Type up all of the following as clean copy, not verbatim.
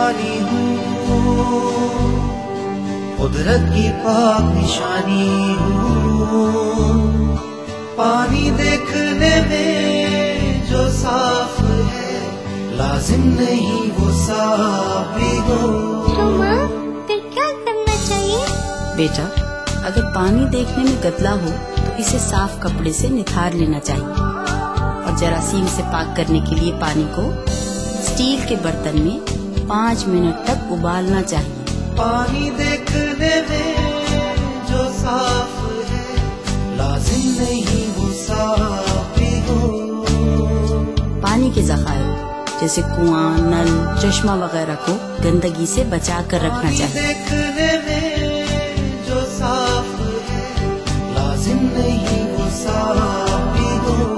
पानी हूँ, कुदरत की पाक निशानी हूँ। पानी देखने में जो साफ है, लाजिम नहीं वो साफ भी हो। तो माँ, फिर क्या करना चाहिए? बेटा, अगर पानी देखने में गंदा हो तो इसे साफ कपड़े से निथार लेना चाहिए और जरासीम से पाक करने के लिए पानी को स्टील के बर्तन में 5 मिनट तक उबालना चाहिए। पानी देखने में जो साफ है, लाजिम नहीं वो साफ भी हो। पानी के ज़खायर जैसे कुआं, नल, चश्मा वगैरह को गंदगी से बचा कर रखना चाहिए। देखने में जो साफ है, लाजिम नहीं वो साफ भी हो।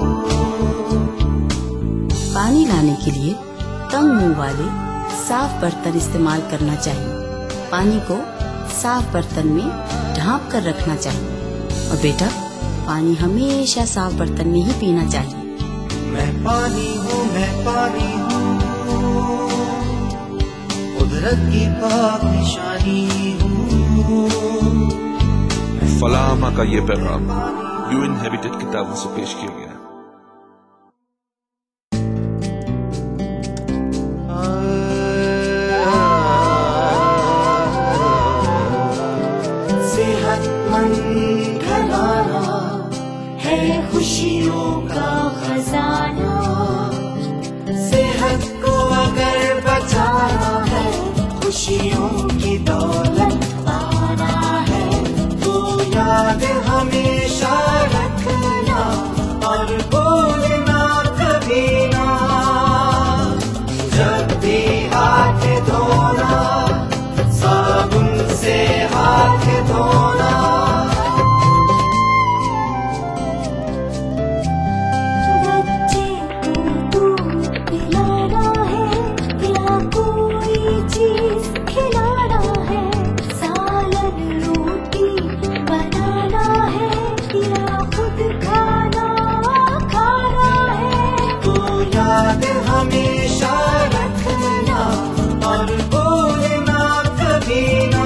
पानी लाने के लिए तंग मुंह वाले साफ बर्तन इस्तेमाल करना चाहिए। पानी को साफ बर्तन में ढांप कर रखना चाहिए और बेटा, पानी हमेशा साफ बर्तन में ही पीना चाहिए। मैं पानी हूँ, मैं पानी हूँ, कुदरत की पाक निशानी हूँ। फलामा का ये पैगाम यूएन हैबिटेट किताबों से पेश किया गया है। सेहतमंद घराना है खुशियों का खजाना। सेहत को अगर बचाना है, खुशियों की दौलत पाना है, तो याद हमेशा रखना और भूलना कभी ना। जब भी हाथ धोना, साबुन से हाथ धोना। बच्चे को दूध पिलाना है या कोई चीज खिलाना है, सालन रोटी बनाना है या खुद खाना खाना है, तो याद हमेशा रखना और भूलना कभी ना।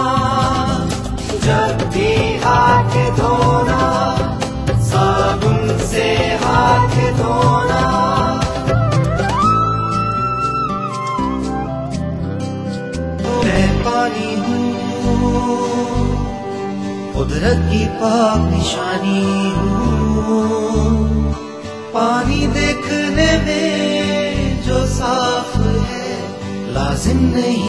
जब भी हाथ धोना, साबुन से हाथ धोना। मैं पानी हूँ, कुदरत की पाक निशानी हूँ। पानी देखने में जो साफ है, लाजिम नहीं